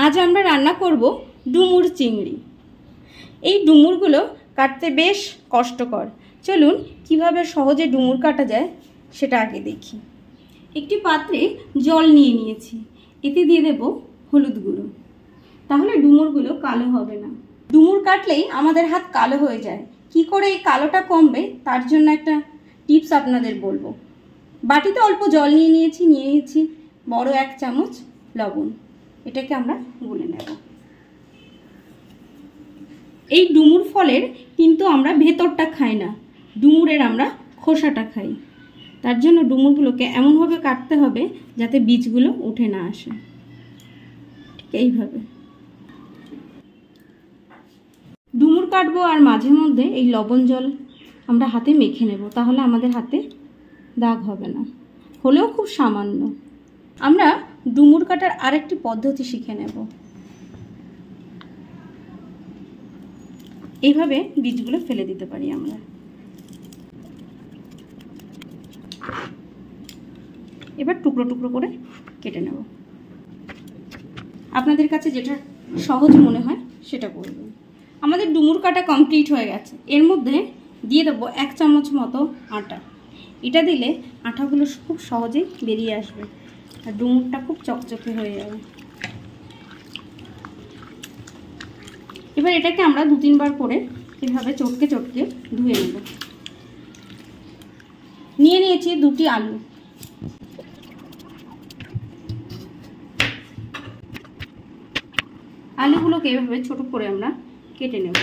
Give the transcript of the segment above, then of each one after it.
আজ আমরা রান্না করব ডুমুর চিংড়ি। এই ডুমুরগুলো কাটতে বেশ কষ্টকর। চলুন কিভাবে সহজে ডুমুর কাটা যায় সেটা আগে দেখি। একটি পাত্রে জল নিয়ে নিয়েছি, এতে দিয়ে দেব হলুদ গুঁড়ো, তাহলে ডুমুরগুলো কালো হবে না। ডুমুর কাটলেই আমাদের হাত কালো হয়ে যায়। কি করে এই কালোটা কমবে তার জন্য একটা টিপস আপনাদের বলবো। বাটিতে অল্প জল নিয়ে নিয়েছি বড় 1 চামচ লবণ, এটাকে আমরা গুলে নেব। এই ডুমুর ফলের কিন্তু আমরা ভেতরটা খাই না, ডুমুরের আমরা খোসাটা খাই। তার জন্য ডুমুরগুলোকে এমনভাবে কাটতে হবে যাতে বীজগুলো উঠে না আসে, ঠিক এইভাবে। ডুমুর কাটবো আর মাঝে মধ্যে এই লবণ জল আমরা হাতে মেখে নেব, তাহলে আমাদের হাতে দাগ হবে না, হলেও খুব সামান্য। আমরা ডুমুর কাটার আরেকটি পদ্ধতি শিখে নেব। এইভাবে বীজগুলো ফেলে দিতে পারি আমরা। এবার টুকরো টুকরো করে কেটে নেব। আপনাদের কাছে যেটা সহজ মনে হয় সেটা করবেন। আমাদের ডুমুর কাটা কমপ্লিট হয়ে গেছে। এর মধ্যে দিয়ে দেবো 1 চামচ মতো আটা। এটা দিলে আটাগুলো খুব সহজেই বেরিয়ে আসবে আর ডুমুরটা খুব চকচকে হয়ে যাবে। এবার এটাকে আমরা 2-3 বার করে এভাবে চটকে চটকে ধুয়ে নেব। নিয়ে নিয়েছি 2টি আলু। আলুগুলোকে এভাবে ছোট করে আমরা কেটে নেব।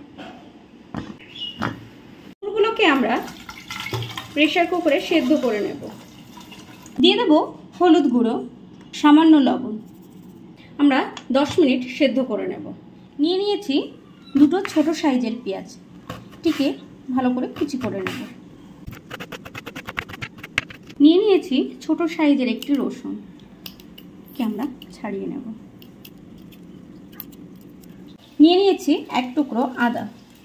আলুগুলোকে আমরা প্রেসার কুকারে সেদ্ধ করে নেব। দিয়ে দেব হলুদ গুঁড়ো, সামান্য লবণ। আমরা 10 মিনিট সেদ্ধ করে নেব। নিয়ে নিয়েছি 2টো ছোট সাইজের পেঁয়াজ, এটিকে ভালো করে কুচি করে নেব। নিয়ে নিয়েছি ছোট সাইজের একটি রসুন, কে আমরা ছাড়িয়ে নেব। নিয়ে নিয়েছি 1 টুকরো আদা।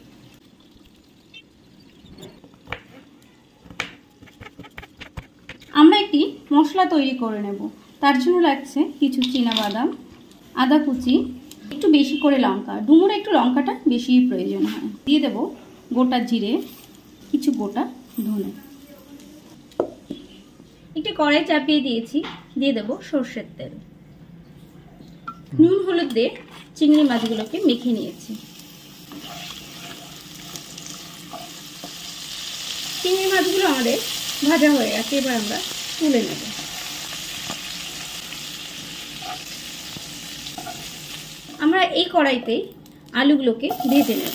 আমরা একটি মশলা তৈরি করে নেব, তার জন্য লাগছে কিছু চীনাবাদাম, আদা কুচি, একটু বেশি করে লঙ্কা। ডুমুরে একটু লঙ্কাটা বেশি প্রয়োজন হয়। দিয়ে দেব গোটা জিরে, কিছু গোটা ধনে। একটি কড়াই চাপিয়ে দিয়েছি, দিয়ে দেব সরষের তেল। নুন হলুদ দিয়ে চিংড়ি মাছগুলোকে মেখে নিয়েছি। চিংড়ি মাছগুলো আমাদের ভাজা হয়ে গেছে, এবার আমরা তুলে নেব। আমরা এই কড়াইতে আলুগুলোকে ভেজে নেব।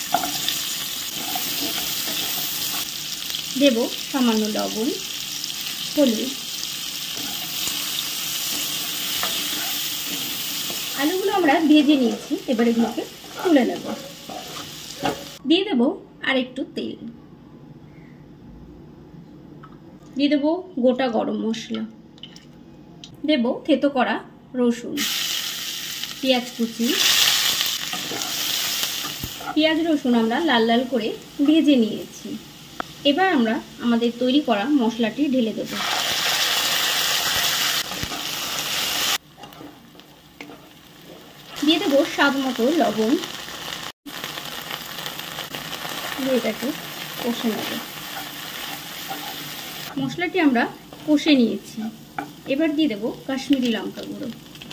দেব সামান্য লবণ, হলুদ। আলুগুলো আমরা ভেজে নিয়েছি, এবার এগুলোকে তুলে নেব। দিয়ে দেব আর একটু তেল। দিয়ে দেব গোটা গরম মশলা, দেব থেতো করা রসুন, পেঁয়াজ কুচি। পেঁয়াজ রসুন আমরা লাল লাল করে ভেজে নিয়েছি। এবার আমরা আমাদের তৈরি করা মশলাটি ঢেলে দেব। দিয়ে দেব স্বাদ মতো লবণ। এটাকে কষে নেব। মশলাটি আমরা কষে নিয়েছি, এবার দিয়ে দেব কাশ্মীরি লঙ্কা গুঁড়ো।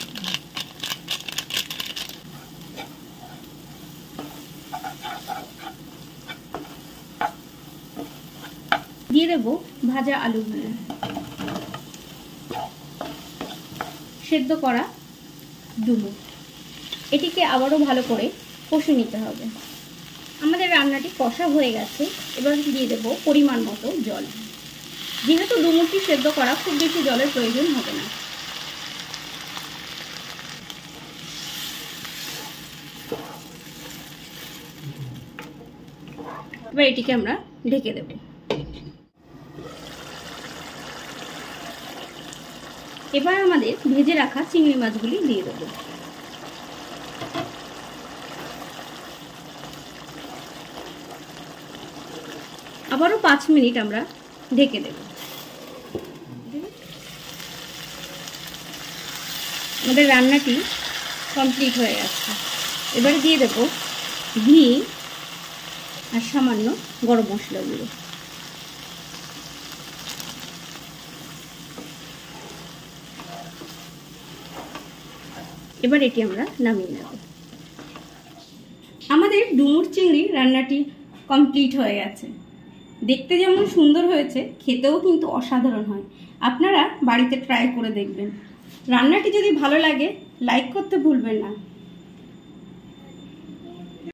দিয়ে দেব ভাজা আলুগুলো, সেদ্ধ করা ডুমুর। এটিকে আবারও ভালো করে কষে নিতে হবে। আমাদের রান্নাটি কষা হয়ে গেছে, এবার দিয়ে দেব পরিমাণ মতো জল। যেহেতু ডুমুরটি সেদ্ধ করা, খুব বেশি জলের প্রয়োজন হবে না। এবার এটিকে আমরা ঢেকে দেব। এবার আমাদের ভেজে রাখা চিংড়ি মাছগুলি দিয়ে দেব। আবারও 5 মিনিট আমরা ঢেকে দেব। আমাদের রান্নাটি কমপ্লিট হয়ে গেছে। এবারে দিয়ে দেবো ঘি আর সামান্য গরম মশলা গুঁড়ো। এবার এটি আমরা নামিয়ে নেব। আমাদের ডুমুর চিংড়ি রান্নাটি কমপ্লিট হয়ে গেছে। দেখতে যেমন সুন্দর হয়েছে, খেতেও কিন্তু অসাধারণ হয়। আপনারা বাড়িতে ট্রাই করে দেখবেন। রান্নাটি যদি ভালো লাগে লাইক করতে ভুলবেন না।